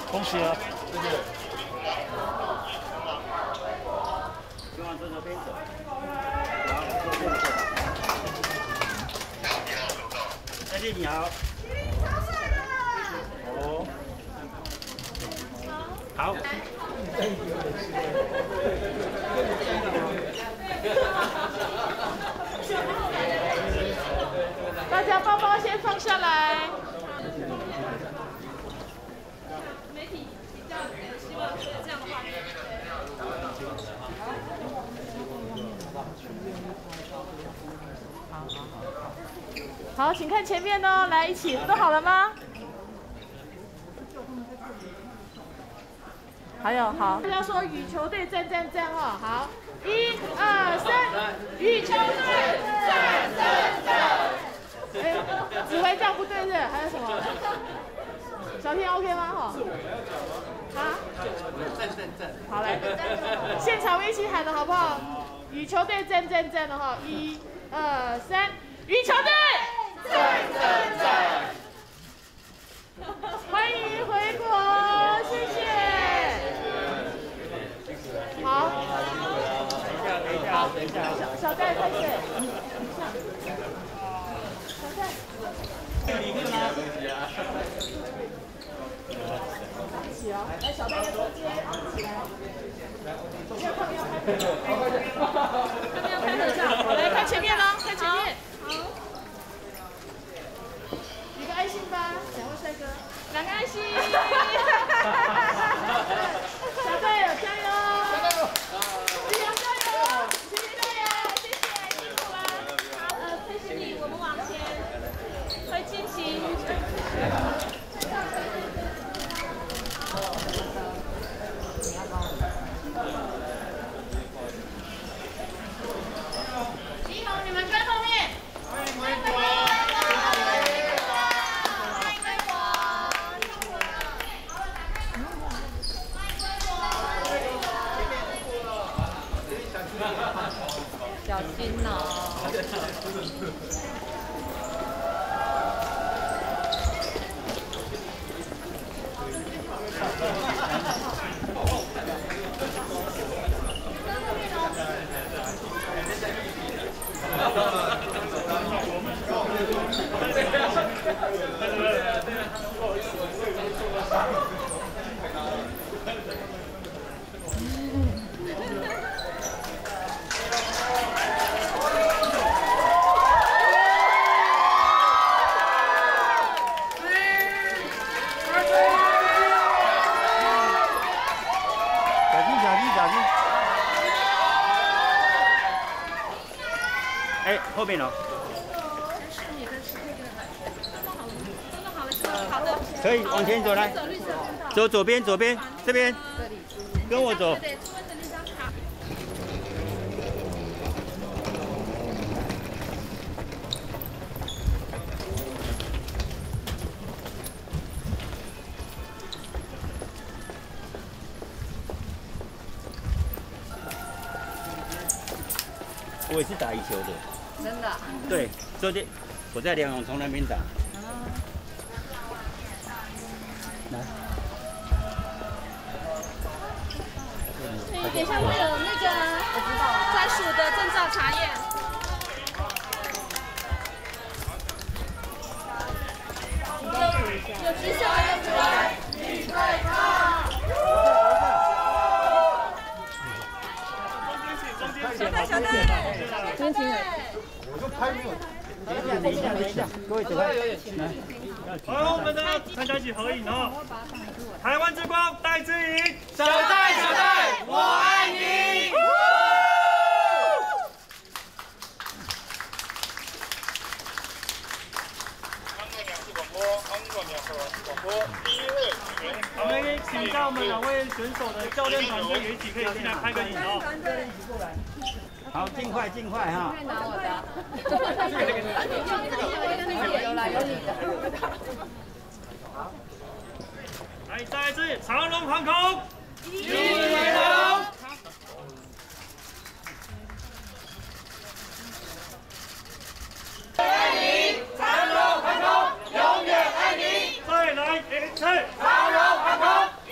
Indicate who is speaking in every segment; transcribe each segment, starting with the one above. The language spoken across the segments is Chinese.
Speaker 1: 恭喜啊！
Speaker 2: 谢谢。
Speaker 3: 就往这边走。再见，你好。哦。好。
Speaker 4: 大家包包先放下来。
Speaker 5: 媒体比较希望是这样的画面。
Speaker 4: 好，请看前面哦，来一起，都好了吗？还有好，大家说羽球队站哦，好，1、2、3，羽球队站。哎，指挥这样不对是？还有什么？小天 OK 吗？哈？啊？
Speaker 2: 站。
Speaker 4: 好嘞，现场一起喊的好不好？羽球队站的哈，1、2、3，羽球队站。欢迎回国，谢谢。好。
Speaker 3: 等一下。
Speaker 4: 小戴开始。小戴。一起哦，来小戴在中间，起来。他们要拍合照。好，来看前面啦，看前面。好。一个爱心吧，2位帅哥，2个爱心。小戴有加油！加油！谢谢，辛苦了。好，佩斯利，我们往前，会进行。你好，你们跟后面。欢迎回国。
Speaker 5: 小心哦。
Speaker 3: 哎，后面哦。
Speaker 5: 好的。
Speaker 3: 可以往前走来，走左边，这边，跟我走。我也是打羽球的。
Speaker 5: 真的？
Speaker 3: 对，昨天我在梁永聪那边打。来。
Speaker 5: 等一下会有那个专属的证照查验。有举手的预备好。小戴，真情人。
Speaker 2: 我就拍没有。
Speaker 3: 等一下，各位走开。
Speaker 1: 好，我们的参加一起合影哦。台湾之光戴资颖，
Speaker 2: 小戴，我爱你。
Speaker 1: 我们请一下我们2位选手的教练团队也一起可以进来拍个影哦。
Speaker 3: 好，尽快哈。
Speaker 5: 拿我的。有你的。
Speaker 1: 来，再一次，长荣航空，
Speaker 2: 一回头。
Speaker 6: 爱你，长荣航空永远爱你。
Speaker 1: 再来一次，
Speaker 6: 长荣航空。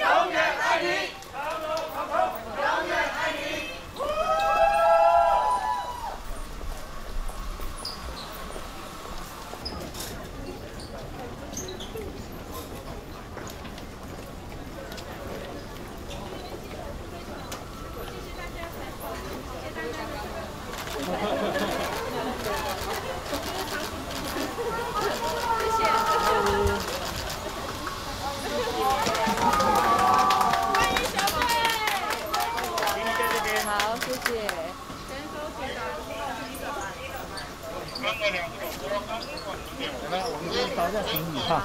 Speaker 4: 谢。
Speaker 2: 来，我们先找一下行李哈。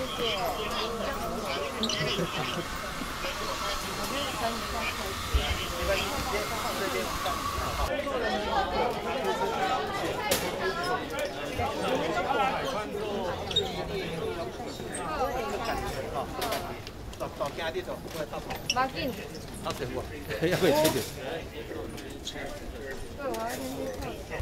Speaker 2: 到家啲度，我搭房。
Speaker 4: 马进。
Speaker 2: 搭成喎，
Speaker 3: 要不要吃点？
Speaker 4: 对，我要先去看。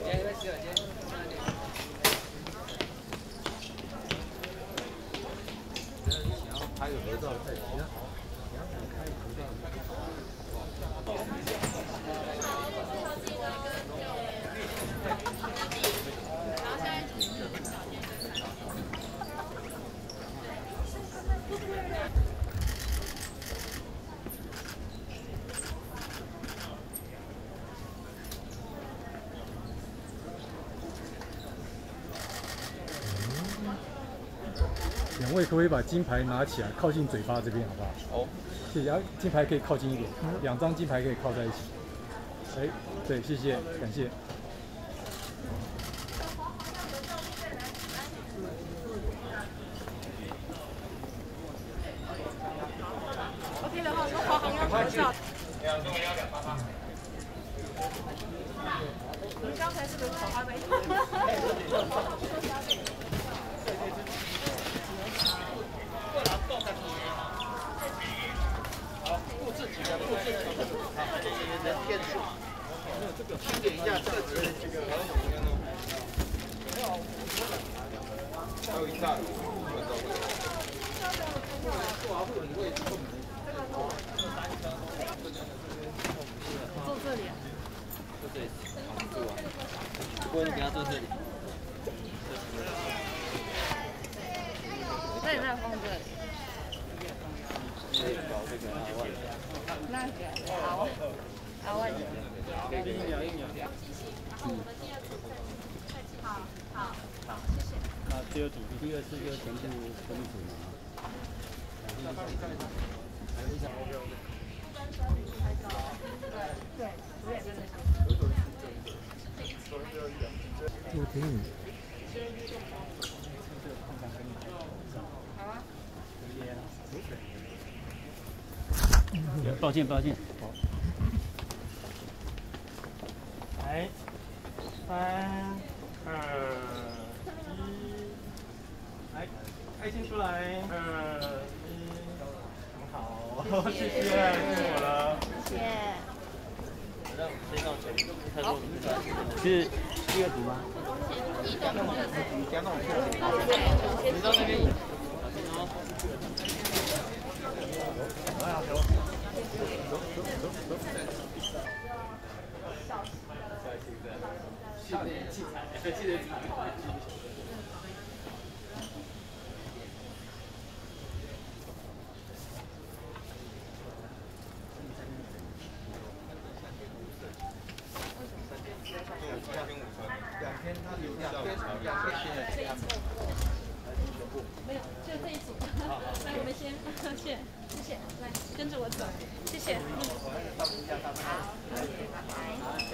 Speaker 2: 还有合照在其他。
Speaker 6: 两位可不可以把金牌拿起来，靠近嘴巴这边，好不好？哦，谢谢。然后金牌可以靠近一点，两张金牌可以靠在一起。哎，对，谢谢，感谢。
Speaker 4: OK 的话，说华航要多少？你们刚才是不是口号没？
Speaker 2: 清点一下这个还有一大
Speaker 4: 坐这里啊。
Speaker 3: 坐这里，不过你给他坐这里。
Speaker 4: 那你那放这里。那个好，好我。好，谢谢。
Speaker 3: 那第二次就全部分组嘛。
Speaker 4: 对，我也真的。
Speaker 6: 我听你。
Speaker 4: 好啊。
Speaker 3: 抱歉。
Speaker 1: 来，3、2、1，来，爱心出来，2、1，很好，谢谢，辛苦了。
Speaker 4: 谢谢。
Speaker 3: 是第二组吗？
Speaker 2: 你到那边。
Speaker 5: 没有，就这一组。来，我们先，谢谢，来跟着我走，谢谢。
Speaker 4: 好，谢谢，拜拜。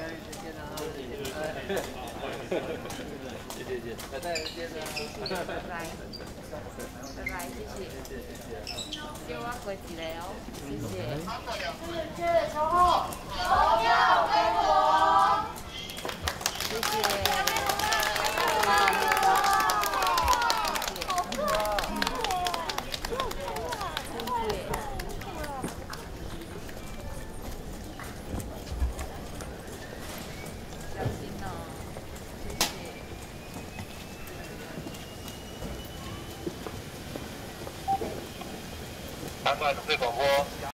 Speaker 3: 谢，拜拜，接着。
Speaker 4: 拜拜，谢谢。叫我过一个哦，谢谢。谢谢超后，投票归国。谢谢。
Speaker 7: 南管指挥广播。